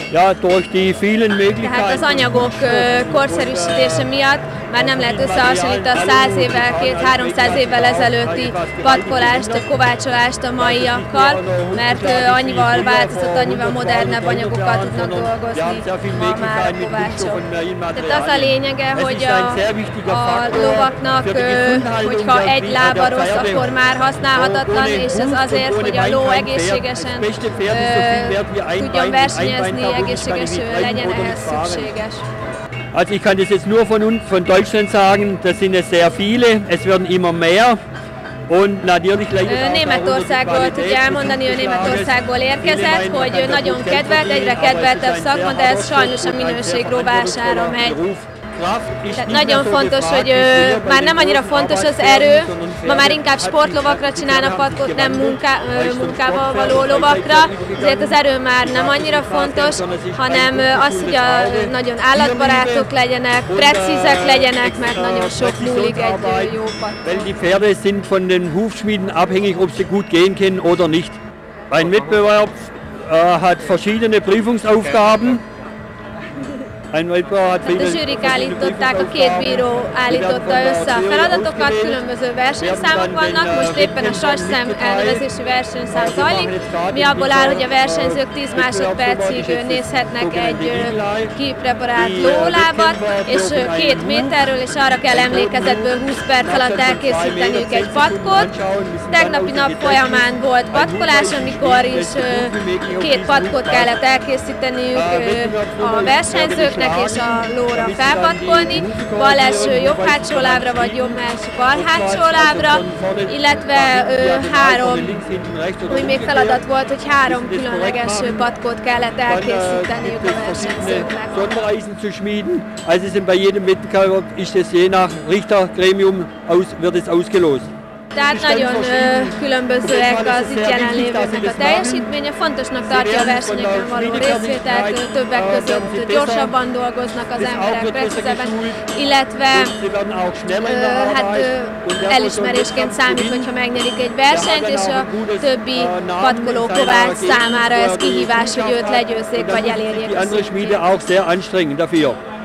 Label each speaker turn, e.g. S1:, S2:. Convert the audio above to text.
S1: Ja, durch die vielen Möglichkeiten.
S2: Tehát az anyagok korszerűsítése miatt már nem lehet összehasonlítani a 100 évvel, 200-300 évvel ezelőtti patkolást, a kovácsolást a maiakkal, mert annyival változott, annyival modernebb anyagokat tudnak dolgozni ma már a kovácsok. Tehát az a lényege, hogy a lovaknak, hogyha egy lába rossz, akkor már használhatatlan, és ez azért, hogy a ló egészségesen tudjon versenyezni, egészséges legyen, ehhez szükséges.
S1: Also ich kann das jetzt nur von uns, von Deutschland sagen, das sind es sehr viele, es werden immer mehr. Und natürlich
S2: Németországból tudja elmondani, ő Németországból érkezett, hogy nagyon kedvelt, egyre kedveltebb szakma, de ez sajnos a minőség rovására megy. Tehát nagyon fontos, hogy már nem annyira fontos az erő, ma már inkább sportlovakra csinálnak patkot, nem munkával való lovakra, ezért az erő már nem annyira fontos, hanem az, hogy nagyon állatbarátok legyenek, precízek legyenek, mert nagyon sok múlik egy jó patkon.
S1: Weil die Pferde sind von den Hufschmieden abhängig, ob sie gut gehen können oder nicht. Ein Wettbewerb hat verschiedene Prüfungsaufgaben.
S2: A zsűrik állították, a két bíró állította össze a feladatokat, különböző versenyszámok vannak, most éppen a sasszem elnevezésű versenyszám zajlik, mi abból áll, hogy a versenyzők 10 másodpercig nézhetnek egy kipreparált lólábat, és 2 méterről, és arra kell emlékezetből 20 perc alatt elkészíteniük egy patkot. Tegnapi nap folyamán volt patkolás, amikor is 2 patkot kellett elkészíteniük a versenyzők, és a lóra felpatkolni, bal első jobb hátsó lábra, vagy jobb első bal hátsó lábra, illetve 3, úgy még feladat volt, hogy 3 különleges patkót kellett elkészíteniük a versenyzőknek.
S1: Also bei jedem Wettbewerb ist es je nach Richtergremium wird es ausgelost.
S2: Tehát nagyon különbözőek az itt jelenlévőknek a teljesítménye, fontosnak tartja a versenyeken való részvételt, többek között gyorsabban dolgoznak az emberek, precízebben, illetve elismerésként számít, hogyha megnyerik egy versenyt, és a többi patkoló kovács számára ez kihívás, hogy őt legyőzzék, vagy elérjék a
S1: Andere Schmiede auch sehr anstrengend dafür.